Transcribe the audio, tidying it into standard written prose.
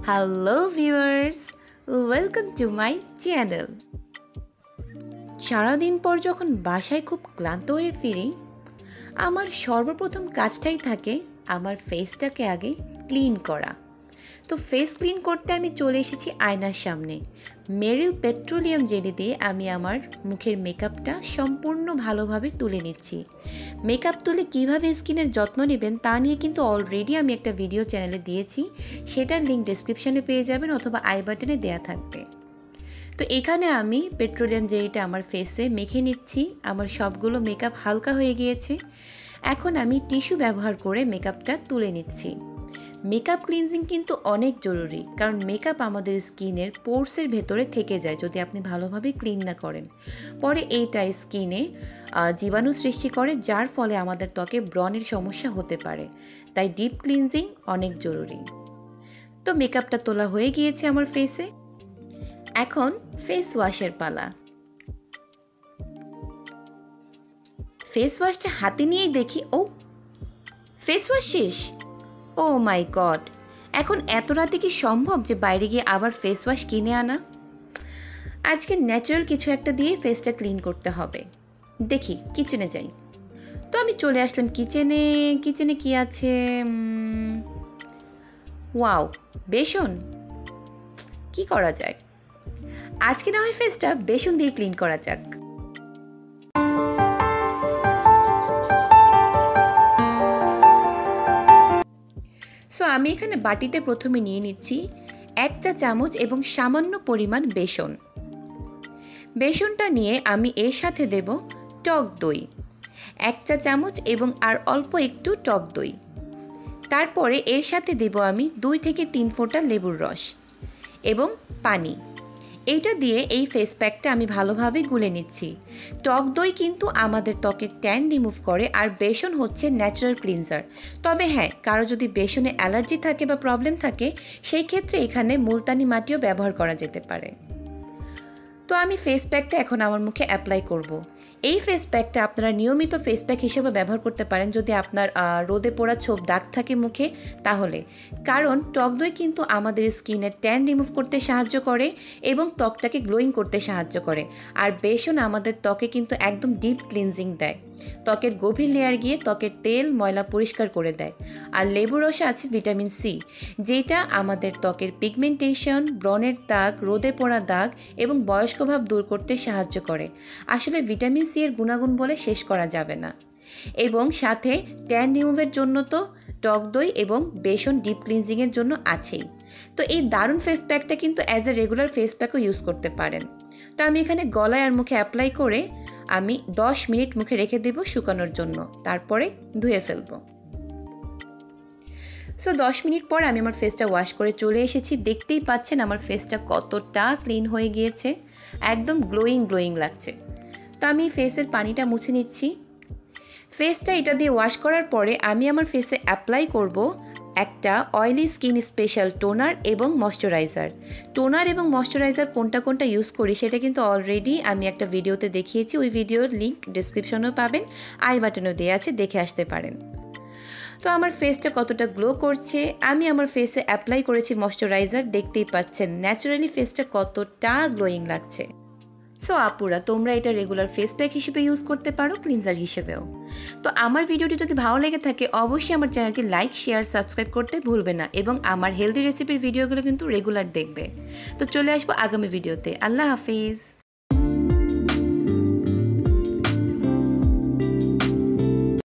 Hello viewers, welcome to my channel. সারাদিন পর যখন বাসায় খুব ক্লান্ত হয়ে ফিরি, আমার সর্বপ্রথম কাজটাই থাকে আমার ফেসটাকে আগে ক্লিন করা। তো ফেস ক্লিন করতে আমি চলে এসেছি আয়নার সামনে। মেরিল পেট্রোলিয়াম জেলি দিয়ে আমি আমার মুখের মেকআপটা সম্পূর্ণ ভালোভাবে তুলে নিচ্ছি। মেকআপ তুলে কীভাবে স্কিনের যত্ন নেবেন তা নিয়ে কিন্তু অলরেডি আমি একটা ভিডিও চ্যানেলে দিয়েছি, সেটার লিঙ্ক ডেসক্রিপশানে পেয়ে যাবেন অথবা আই বাটনে দেওয়া থাকবে। তো এখানে আমি পেট্রোলিয়াম জেলিটা আমার ফেসে মেখে নিচ্ছি। আমার সবগুলো মেকআপ হালকা হয়ে গিয়েছে। এখন আমি টিস্যু ব্যবহার করে মেকআপটা তুলে নিচ্ছি। মেকআপ ক্লিনজিং কিন্তু অনেক জরুরি, কারণ মেকআপ আমাদের স্কিনের পোর্সের ভেতরে থেকে যায় যদি আপনি ভালোভাবে ক্লিন না করেন। পরে এইটা স্কিনে জীবাণু সৃষ্টি করে, যার ফলে আমাদের ত্বকে ব্রণের সমস্যা হতে পারে। তাই ডিপ ক্লিনজিং অনেক জরুরি। তো মেকআপটা তোলা হয়ে গিয়েছে আমার ফেসে। এখন ফেস ওয়াশের পালা। ফেস ওয়াশটা হাতে নিয়েই দেখি, ও ফেস ওয়াশ শেষ। ও মাই গড, এখন এত রাতে কি সম্ভব যে বাইরে গিয়ে আবার ফেস ওয়াশ কিনে আনা? আজকে ন্যাচারাল কিছু একটা দিয়ে ফেসটা ক্লিন করতে হবে। দেখি কিচেনে যাই। তো আমি চলে আসলাম কিচেনে। কিচেনে কি আছে? ওয়াও, বেসন। কি করা যায়? আজকে না হয় ফেসটা বেসন দিয়ে ক্লিন করা যাক। সো আমি এখানে বাটিতে প্রথমে নিয়ে নিচ্ছি 1 চা চামচ এবং সামান্য পরিমাণ বেসন। বেসনটা নিয়ে আমি এর সাথে দেব টক দই 1 চা চামচ এবং আর অল্প একটু টক দই। তারপরে এর সাথে দেব আমি 2 থেকে 3 ফোঁটা লেবুর রস এবং পানি। এইটা দিয়ে এই ফেস প্যাকটা আমি ভালোভাবে গুলে নিচ্ছি। টক দই কিন্তু আমাদের ত্বকের ট্যান রিমুভ করে, আর বেসন হচ্ছে ন্যাচারাল ক্লিনজার। তবে হ্যাঁ, কারো যদি বেসনে অ্যালার্জি থাকে বা প্রবলেম থাকে, সেই ক্ষেত্রে এখানে মুলতানি মাটিও ব্যবহার করা যেতে পারে। তো আমি ফেস প্যাকটা এখন আমার মুখে অ্যাপ্লাই করব। এই ফেস প্যাকটা আপনারা নিয়মিত ফেস প্যাক হিসেবে ব্যবহার করতে পারেন যদি আপনার রোদে পোড়া ছোপ দাগ থাকে মুখে, তাহলে। কারণ টক দই কিন্তু আমাদের স্কিনের ট্যান রিমুভ করতে সাহায্য করে এবং ত্বকটাকে গ্লোয়িং করতে সাহায্য করে। আর বেসন আমাদের ত্বকে কিন্তু একদম ডিপ ক্লিনজিং দেয়, ত্বকের গভীর লেয়ার গিয়ে ত্বকের তেল ময়লা পরিষ্কার করে দেয়। আর লেবু রসে আছে ভিটামিন সি, যেটা আমাদের ত্বকের পিগমেন্টেশন, ব্রণের দাগ, রোদে পোড়া দাগ এবং বয়স্কভাব দূর করতে সাহায্য করে। আসলে ভিটামিন সি এর গুণাগুণ বলে শেষ করা যাবে না। এবং সাথে ট্যান রিমুভের জন্য তো টক দই এবং বেসন ডিপ ক্লিনজিংয়ের জন্য আছেই। তো এই দারুণ ফেস প্যাকটা কিন্তু অ্যাজ এ রেগুলার ফেস প্যাকও ইউজ করতে পারেন। তো আমি এখানে গলায় আর মুখে অ্যাপ্লাই করে আমি 10 মিনিট মুখে রেখে দেব শুকানোর জন্য, তারপরে ধুয়ে ফেলব। সো 10 মিনিট পর আমি আমার ফেসটা ওয়াশ করে চলে এসেছি। দেখতেই পাচ্ছেন আমার ফেসটা কতটা ক্লিন হয়ে গিয়েছে, একদম গ্লোয়িং লাগছে। তো আমি ফেসের পানিটা মুছে নিচ্ছি। ফেসটা এটা দিয়ে ওয়াশ করার পরে আমি আমার ফেসে অ্যাপ্লাই করব একটা অয়েলি স্কিন স্পেশাল টোনার এবং ময়শ্চারাইজার। টোনার এবং ময়শ্চারাইজার কোনটা ইউজ করি সেটা কিন্তু অলরেডি আমি একটা ভিডিওতে দেখিয়েছি। ওই ভিডিওর লিঙ্ক ডেসক্রিপশনেও পাবেন, আই বাটনেও দেওয়া আছে, দেখে আসতে পারেন। তো আমার ফেসটা কতটা গ্লো করছে, আমি আমার ফেসে অ্যাপ্লাই করেছি ময়শ্চারাইজার। দেখতেই পাচ্ছেন ন্যাচারালি ফেসটা কতটা গ্লোয়িং লাগছে। সো আপুরা, তোমরা এটা রেগুলার ফেস প্যাক হিসেবে ইউজ করতে পারো, ক্লিনজার হিসেবেও। তো আমার ভিডিওটি যদি ভালো লেগে থাকে অবশ্যই আমার চ্যানেলটি লাইক, শেয়ার, সাবস্ক্রাইব করতে ভুলবে না এবং আমার হেলদি রেসিপির ভিডিওগুলো কিন্তু রেগুলার দেখবে। তো চলে আসবো আগামী ভিডিওতে। আল্লাহ হাফিজ।